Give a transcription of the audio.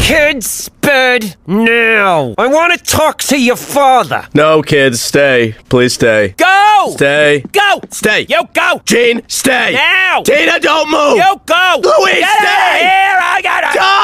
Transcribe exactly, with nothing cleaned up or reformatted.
Kids, bed, now. I want to talk to your father. No, kids, stay. Please stay. Go! Stay. Go! Stay. You go! Gene, stay. Now! Tina, don't move. You go! Louise, Get stay! out of here! I gotta... Don't!